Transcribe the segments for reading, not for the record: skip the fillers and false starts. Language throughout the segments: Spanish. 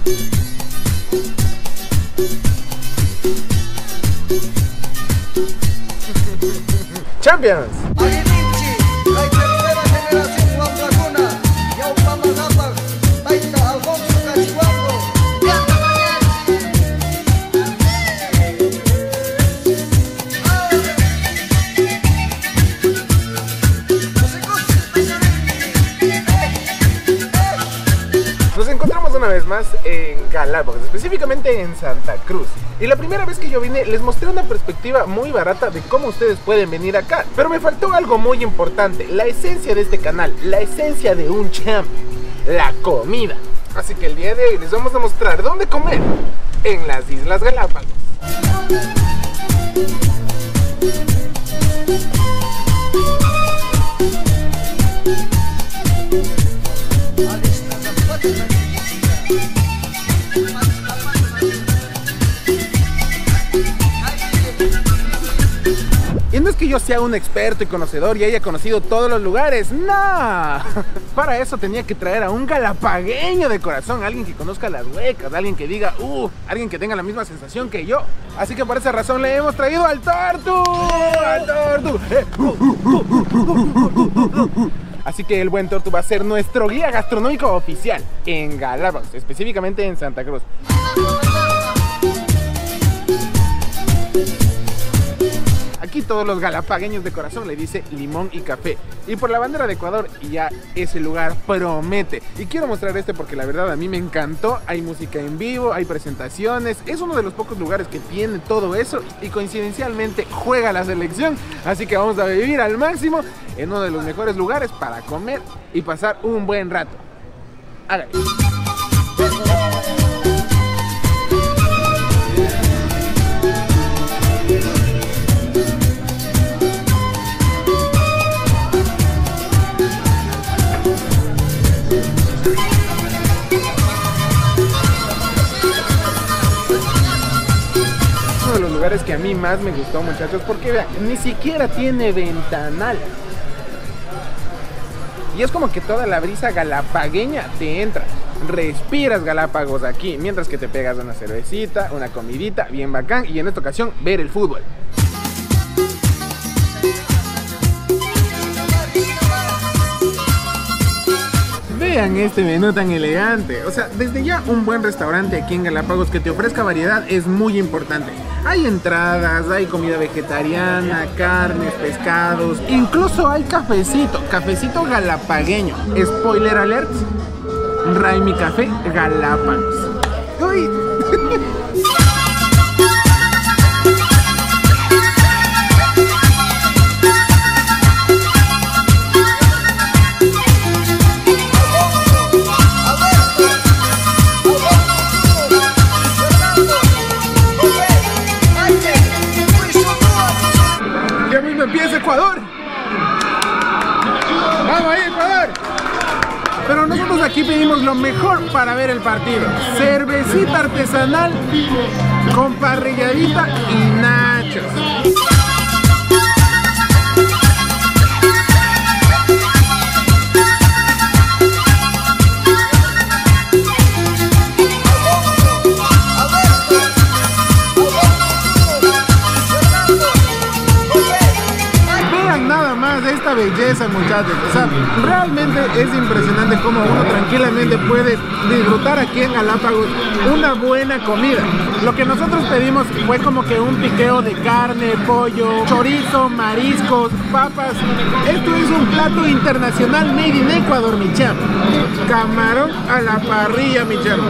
Champions. Nos encontramos una vez más en Galápagos, específicamente en Santa Cruz. Y la primera vez que yo vine les mostré una perspectiva muy barata de cómo ustedes pueden venir acá. Pero me faltó algo muy importante, la esencia de este canal, la esencia de un champ, la comida. Así que el día de hoy les vamos a mostrar dónde comer en las Islas Galápagos. Y no es que yo sea un experto y conocedor y haya conocido todos los lugares, ¡no! Para eso tenía que traer a un galapagueño de corazón, alguien que conozca las huecas, alguien que diga, alguien que tenga la misma sensación que yo. Así que por esa razón le hemos traído al Tortu, al Tortu. Así que el buen Tortu va a ser nuestro guía gastronómico oficial en Galápagos, específicamente en Santa Cruz. Aquí todos los galapagueños de corazón le dice limón y café. Y por la bandera de Ecuador ya ese lugar promete. Y quiero mostrar este porque la verdad a mí me encantó. Hay música en vivo, hay presentaciones. Es uno de los pocos lugares que tiene todo eso. Y coincidencialmente juega la selección. Así que vamos a vivir al máximo en uno de los mejores lugares para comer y pasar un buen rato. Hágale. Uno de los lugares que a mí más me gustó, muchachos, porque vean, ni siquiera tiene ventanal. Y es como que toda la brisa galapagueña te entra. Respiras Galápagos aquí, mientras que te pegas una cervecita, una comidita bien bacán y en esta ocasión ver el fútbol. Vean este menú tan elegante. O sea, desde ya un buen restaurante aquí en Galápagos que te ofrezca variedad es muy importante. Hay entradas, hay comida vegetariana, carnes, pescados, incluso hay cafecito, cafecito galapagueño. Spoiler alert, Raimi Café Galápagos. ¡Uy! Empieza Ecuador. Vamos ahí, Ecuador. Pero nosotros aquí pedimos lo mejor para ver el partido. Cervecita artesanal con parrilladita y nachos. Esta belleza, muchachos, o sea, realmente es impresionante cómo uno tranquilamente puede disfrutar aquí en Galápagos una buena comida. Lo que nosotros pedimos fue como que un piqueo de carne, pollo, chorizo, mariscos, papas. Esto es un plato internacional made in Ecuador, mi chavo. Camarón a la parrilla, mi chavo.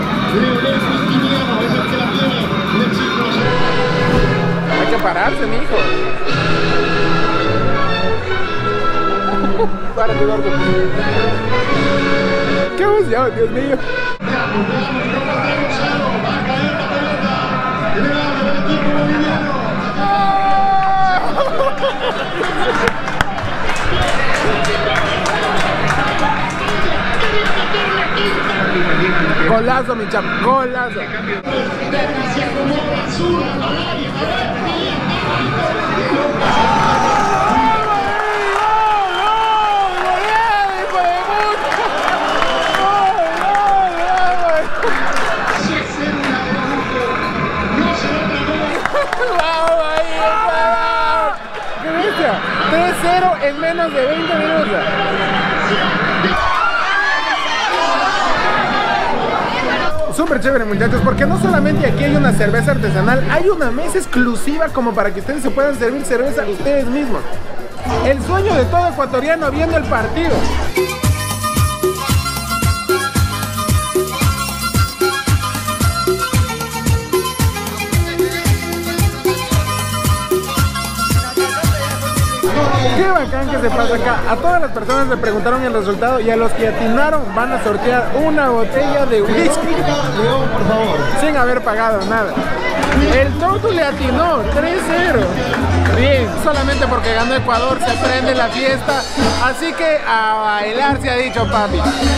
Hay que pararse, mi hijo. Párate, gordo. ¡Qué emoción, Dios mío! Golazo, mi chavo, golazo. menos de 20 minutos. Súper chévere, muchachos, porque no solamente aquí hay una cerveza artesanal, hay una mesa exclusiva como para que ustedes se puedan servir cerveza ustedes mismos. El sueño de todo ecuatoriano viendo el partido. Qué bacán que se pasa acá. A todas las personas le preguntaron el resultado y a los que atinaron van a sortear una botella de whisky, por favor, sin haber pagado nada. El Tortu le atinó 3-0. Bien, solamente porque ganó Ecuador se prende la fiesta. Así que a bailar se ha dicho, papi.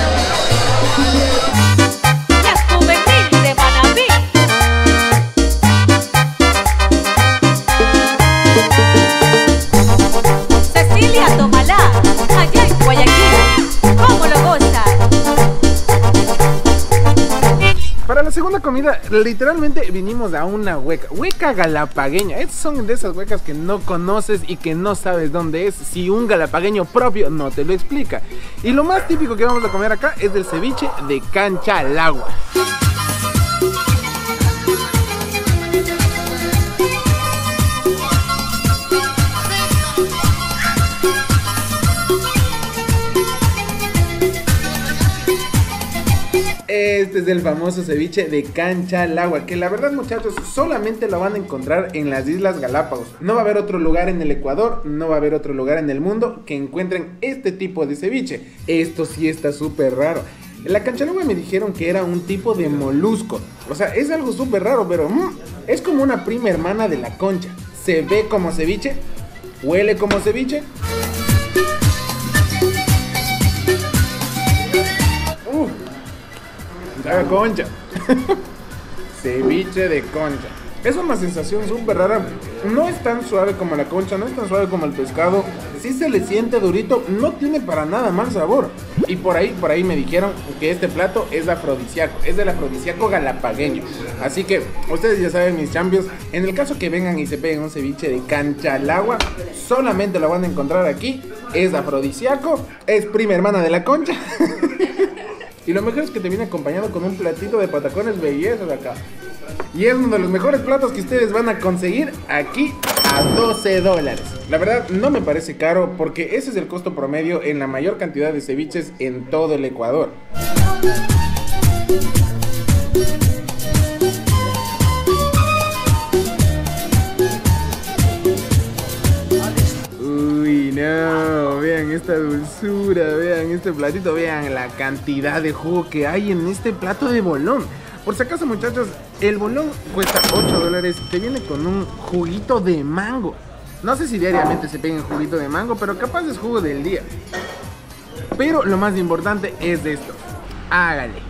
Las juveniles de Manabí. Cecilia Tomalá, allá en Guayaquil. ¿Cómo lo goza? Para la segunda comida, literalmente vinimos a una hueca galapagueña. Estas son de esas huecas que no conoces y que no sabes dónde es si un galapagueño propio no te lo explica. Y lo más típico que vamos a comer acá es el ceviche de cancha al agua. Este es el famoso ceviche de cancha al agua, que la verdad, muchachos, solamente lo van a encontrar en las Islas Galápagos. No va a haber otro lugar en el Ecuador, no va a haber otro lugar en el mundo que encuentren este tipo de ceviche. Esto sí está súper raro. En la cancha al agua me dijeron que era un tipo de molusco. O sea, es algo súper raro, pero es como una prima hermana de la concha. Se ve como ceviche, huele como ceviche. La concha. Ceviche de concha. Es una sensación súper rara. No es tan suave como la concha, no es tan suave como el pescado. Sí se le siente durito, no tiene para nada mal sabor. Y por ahí me dijeron que este plato es afrodisíaco, es del afrodisíaco galapagueño. Así que ustedes ya saben, mis champions, en el caso que vengan y se peguen un ceviche de cancha al agua, solamente lo van a encontrar aquí. Es afrodisíaco, es prima hermana de la concha. Y lo mejor es que te viene acompañado con un platito de patacones belleza de acá. Y es uno de los mejores platos que ustedes van a conseguir aquí a $12. La verdad no me parece caro porque ese es el costo promedio en la mayor cantidad de ceviches en todo el Ecuador. Uy, no, vean esta dulzura, vean este platito, vean la cantidad de jugo que hay en este plato de bolón. Por si acaso, muchachos, el bolón cuesta $8, te viene con un juguito de mango. No sé si diariamente se pega juguito de mango, pero capaz es jugo del día. Pero lo más importante es esto, hágale.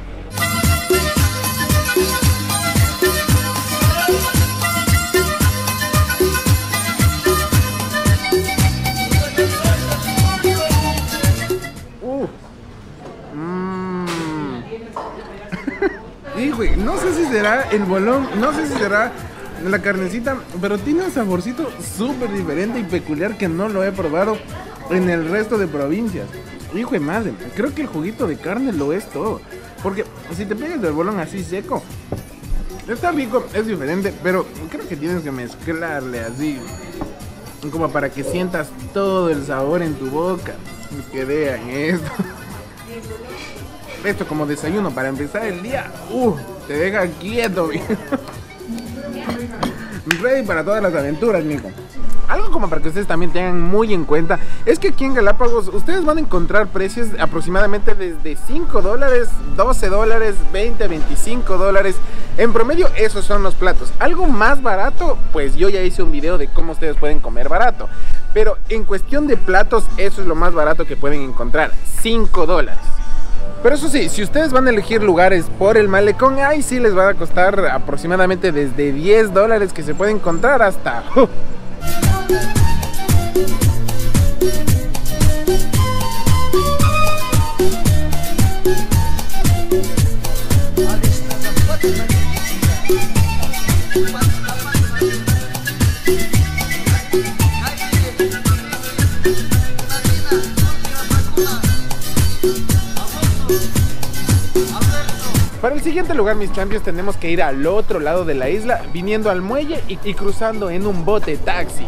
Hijo, no sé si será el bolón, no sé si será la carnecita, pero tiene un saborcito súper diferente y peculiar que no lo he probado en el resto de provincias. Hijo de madre, creo que el juguito de carne lo es todo. Porque si te pegas del bolón así seco, está rico, es diferente, pero creo que tienes que mezclarle así, como para que sientas todo el sabor en tu boca. Que vean esto. Esto como desayuno para empezar el día. Te deja quieto, viejo. Ready para todas las aventuras, mijo. Algo como para que ustedes también tengan muy en cuenta es que aquí en Galápagos ustedes van a encontrar precios aproximadamente desde $5, $12, $20, $25. En promedio esos son los platos. Algo más barato, pues yo ya hice un video de cómo ustedes pueden comer barato. Pero en cuestión de platos, eso es lo más barato que pueden encontrar, $5. Pero eso sí, si ustedes van a elegir lugares por el malecón, ahí sí les va a costar aproximadamente desde $10 que se puede encontrar hasta... Para el siguiente lugar, mis champions, tenemos que ir al otro lado de la isla, viniendo al muelle y cruzando en un bote taxi.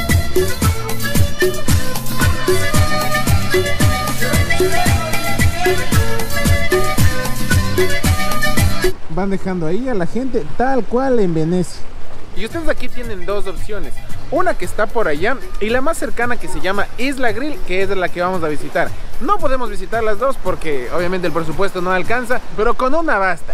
Van dejando ahí a la gente tal cual en Venecia. Y ustedes aquí tienen dos opciones. Una que está por allá y la más cercana, que se llama Isla Grill, que es la que vamos a visitar. No podemos visitar las dos porque obviamente el presupuesto no alcanza, pero con una basta.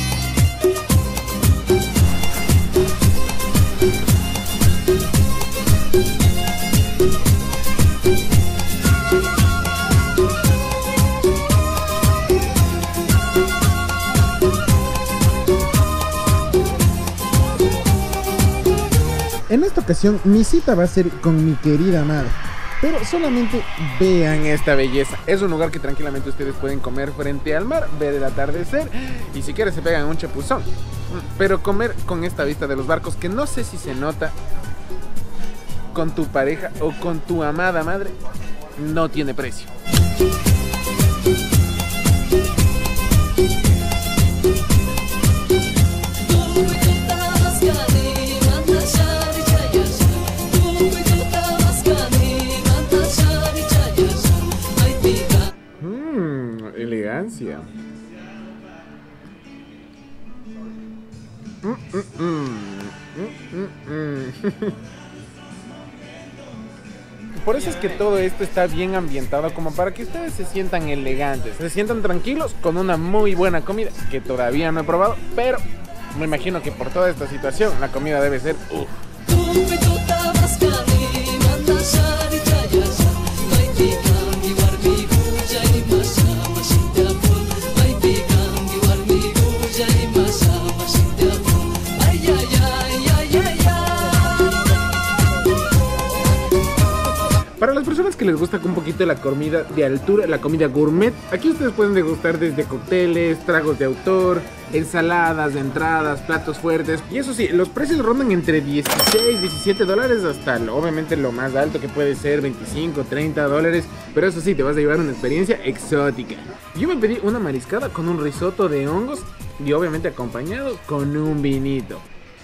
En esta ocasión mi cita va a ser con mi querida madre, pero solamente Vean esta belleza. Es un lugar que tranquilamente ustedes pueden comer frente al mar, ver el atardecer y si quieren se pegan un chapuzón. Pero comer con esta vista de los barcos, que no sé si se nota, con tu pareja o con tu amada madre, no tiene precio. Elegancia. Por eso es que todo esto está bien ambientado, como para que ustedes se sientan elegantes, se sientan tranquilos con una muy buena comida, que todavía no he probado, pero me imagino que por toda esta situación la comida debe ser uff. Para las personas que les gusta un poquito la comida de altura, la comida gourmet, aquí ustedes pueden degustar desde cócteles, tragos de autor, ensaladas, entradas, platos fuertes. Y eso sí, los precios rondan entre 16, 17 dólares hasta obviamente lo más alto, que puede ser 25, 30 dólares. Pero eso sí, te vas a llevar una experiencia exótica. Yo me pedí una mariscada con un risotto de hongos y obviamente acompañado con un vinito.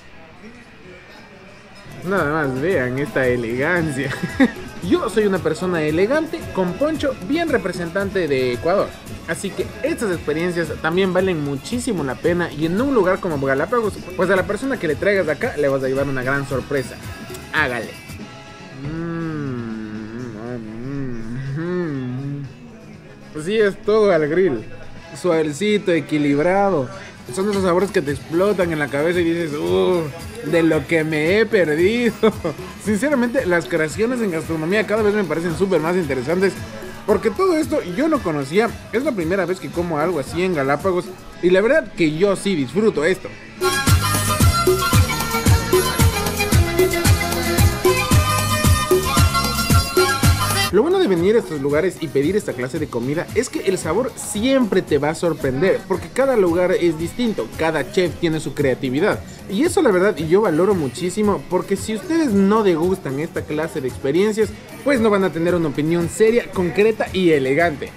Nada más, vean esta elegancia. Yo soy una persona elegante, con poncho, bien representante de Ecuador. Así que estas experiencias también valen muchísimo la pena. Y en un lugar como Galápagos, pues a la persona que le traigas de acá le vas a llevar una gran sorpresa. Hágale. Así es todo al grill. Suavecito, equilibrado. Son esos sabores que te explotan en la cabeza y dices, de lo que me he perdido. Sinceramente, las creaciones en gastronomía cada vez me parecen súper más interesantes, porque todo esto yo no conocía. Es la primera vez que como algo así en Galápagos y la verdad que yo sí disfruto esto. Lo bueno de venir a estos lugares y pedir esta clase de comida es que el sabor siempre te va a sorprender, porque cada lugar es distinto, cada chef tiene su creatividad. Y eso la verdad yo valoro muchísimo, porque si ustedes no degustan esta clase de experiencias, pues no van a tener una opinión seria, concreta y elegante.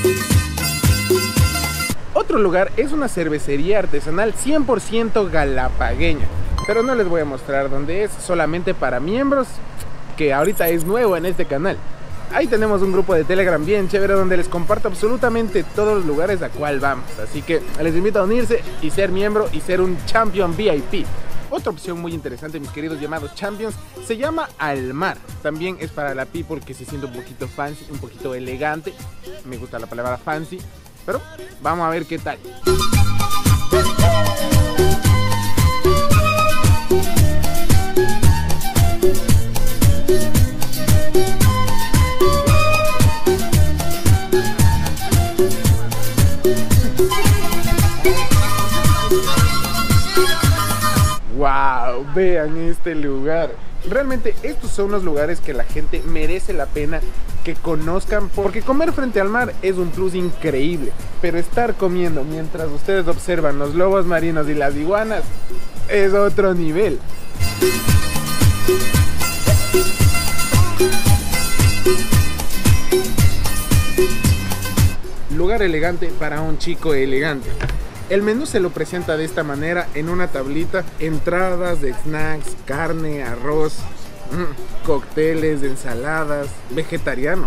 Otro lugar es una cervecería artesanal 100% galapagueña, pero no les voy a mostrar dónde es, solamente para miembros, que ahorita es nuevo en este canal. Ahí tenemos un grupo de Telegram bien chévere donde les comparto absolutamente todos los lugares a cual vamos. Así que les invito a unirse y ser miembro y ser un Champion VIP. Otra opción muy interesante, mis queridos llamados Champions, se llama Al Mar. También es para la people que se siente un poquito fancy, un poquito elegante. Me gusta la palabra fancy, pero vamos a ver qué tal. ¡Wow! Vean este lugar. Realmente estos son los lugares que la gente merece la pena que conozcan, porque comer frente al mar es un plus increíble, pero estar comiendo mientras ustedes observan los lobos marinos y las iguanas es otro nivel. Lugar elegante para un chico elegante. El menú se lo presenta de esta manera en una tablita: entradas de snacks, carne, arroz, cócteles, ensaladas, vegetariano.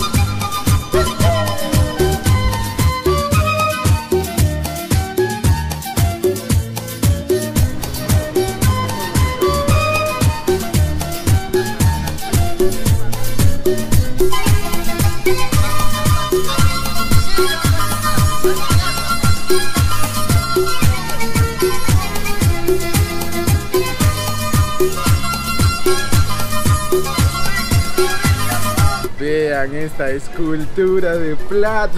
Vean esta escultura de plato.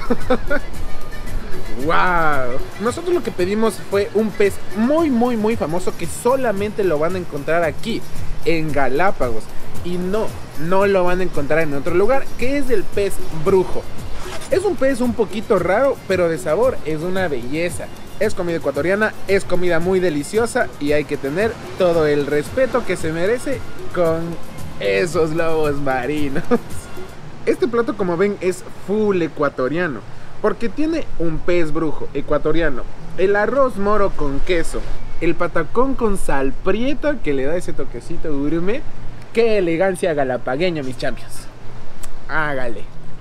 ¡Wow! Nosotros lo que pedimos fue un pez muy famoso que solamente lo van a encontrar aquí, en Galápagos. Y no lo van a encontrar en otro lugar, que es el pez brujo. Es un pez un poquito raro, pero de sabor es una belleza. Es comida ecuatoriana, es comida muy deliciosa y hay que tener todo el respeto que se merece con esos lobos marinos. Este plato, como ven, es full ecuatoriano, porque tiene un pez brujo ecuatoriano, el arroz moro con queso, el patacón con sal prieta que le da ese toquecito gourmet. ¡Qué elegancia galapagueña, mis champions! Hágale.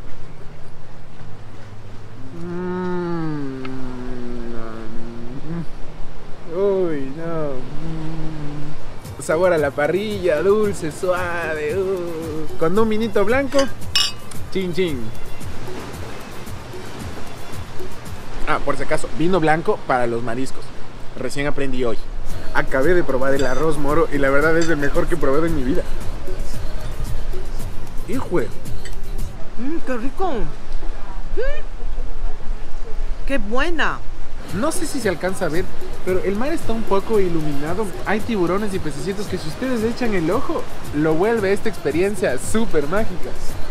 Uy, no. Sabor a la parrilla, dulce, suave. Con un vinito blanco. Chin chin. Ah, por si acaso, vino blanco para los mariscos. Recién aprendí hoy. Acabé de probar el arroz moro y la verdad es el mejor que he probado en mi vida. ¡Hijo! ¡Qué rico! ¡Qué buena! No sé si se alcanza a ver, pero el mar está un poco iluminado. Hay tiburones y pececitos que si ustedes le echan el ojo, lo vuelve esta experiencia súper mágica.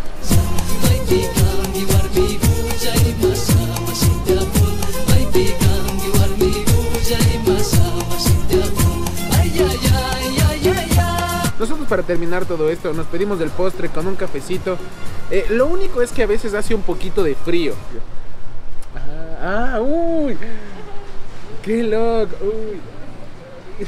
Nosotros, para terminar todo esto, nos pedimos del postre con un cafecito. Lo único es que a veces hace un poquito de frío. ¡Uy! ¡Qué loco! ¡Uy!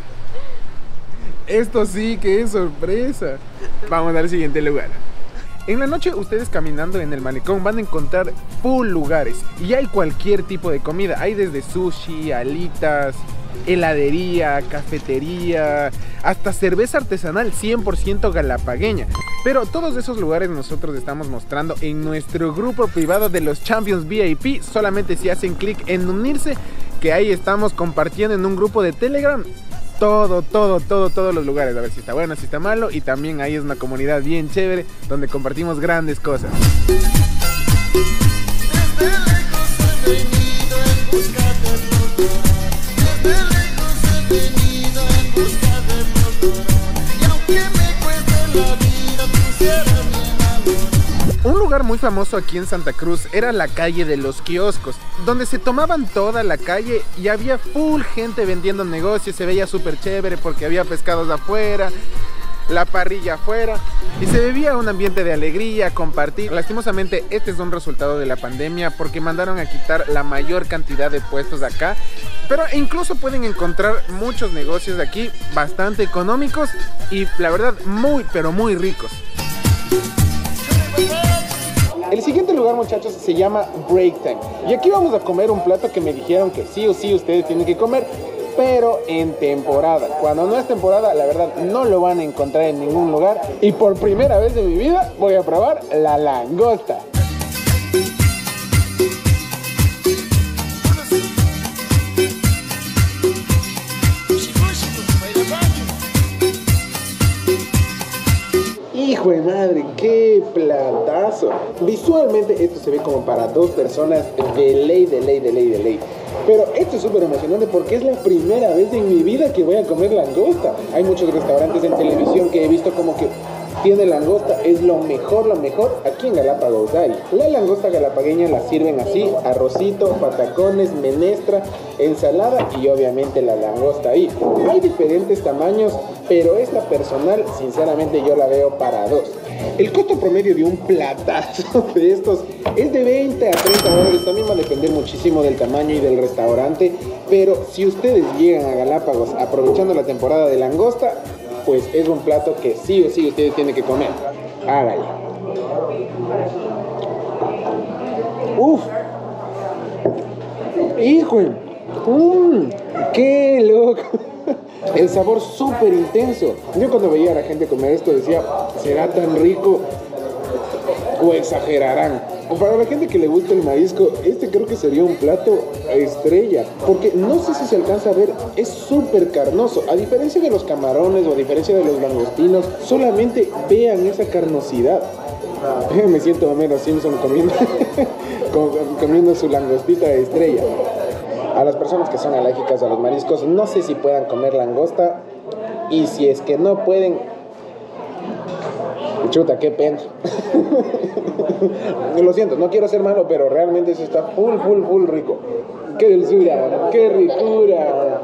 Esto sí que es sorpresa. Vamos al siguiente lugar. En la noche, ustedes caminando en el malecón van a encontrar full lugares. Y hay cualquier tipo de comida. Hay desde sushi, alitas, heladería, cafetería, hasta cerveza artesanal 100% galapagueña. Pero todos esos lugares nosotros estamos mostrando en nuestro grupo privado de los Champions VIP. Solamente si hacen clic en unirse, que ahí estamos compartiendo en un grupo de Telegram todos los lugares. A ver si está bueno, si está malo. Y también ahí es una comunidad bien chévere donde compartimos grandes cosas. Un lugar muy famoso aquí en Santa Cruz era la calle de los kioscos, donde se tomaban toda la calle y había full gente vendiendo negocios. Se veía súper chévere porque había pescados afuera, la parrilla afuera, y se vivía un ambiente de alegría, compartir. Lastimosamente este es un resultado de la pandemia, porque mandaron a quitar la mayor cantidad de puestos acá, pero incluso pueden encontrar muchos negocios de aquí bastante económicos y la verdad muy pero muy ricos. El siguiente lugar, muchachos, se llama Break Time, y aquí vamos a comer un plato que me dijeron que sí o sí ustedes tienen que comer, pero en temporada. Cuando no es temporada, la verdad no lo van a encontrar en ningún lugar, y por primera vez de mi vida voy a probar la langosta. ¡Hijo de madre! ¡Qué platazo! Visualmente esto se ve como para dos personas de ley. Pero esto es súper emocionante porque es la primera vez en mi vida que voy a comer langosta. Hay muchos restaurantes en televisión que he visto como que tiene langosta, es lo mejor. Aquí en Galápagos hay. La langosta galapagueña la sirven así: arrocito, patacones, menestra, ensalada y obviamente la langosta ahí. Hay diferentes tamaños, pero esta personal, sinceramente, yo la veo para dos. El costo promedio de un platazo de estos es de 20 a 30 dólares. También va a depender muchísimo del tamaño y del restaurante. Pero si ustedes llegan a Galápagos aprovechando la temporada de langosta, pues es un plato que sí o sí ustedes tienen que comer. Hágale. Uf. Hijo. ¡Qué loco! El sabor súper intenso. Yo cuando veía a la gente comer esto decía, ¿será tan rico o exagerarán? O para la gente que le gusta el marisco, este creo que sería un plato estrella. Porque no sé si se alcanza a ver, es súper carnoso. A diferencia de los camarones o a diferencia de los langostinos, solamente vean esa carnosidad. Me siento Homero Simpson comiendo su langostita de estrella. A las personas que son alérgicas a los mariscos, no sé si puedan comer langosta. Y si es que no pueden, chuta, qué pena. Lo siento, no quiero ser malo, pero realmente eso está full rico. Qué dulzura, qué ricura.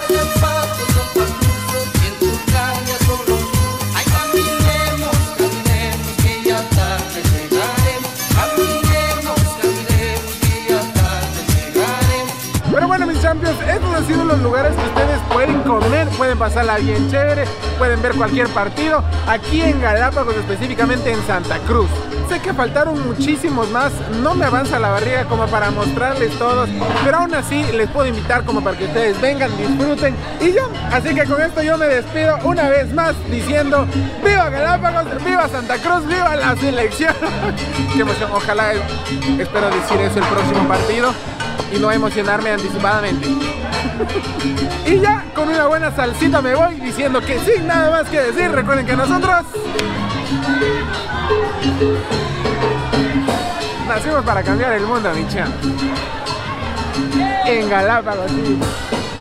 Pero bueno, mis champions, estos han sido los lugares que ustedes pueden comer, pueden pasarla bien chévere, pueden ver cualquier partido aquí en Galápagos, específicamente en Santa Cruz. Sé que faltaron muchísimos más, no me avanza la barriga como para mostrarles todos, pero aún así les puedo invitar como para que ustedes vengan, disfruten y yo. Así que con esto yo me despido una vez más diciendo ¡viva Galápagos! ¡Viva Santa Cruz! ¡Viva la selección! ¡Qué emoción! Ojalá, espero decir eso el próximo partido y no emocionarme anticipadamente. Y ya con una buena salsita me voy diciendo que sin nada más que decir, recuerden que nosotros nacimos para cambiar el mundo, mi chamo. En Galápagos, sí.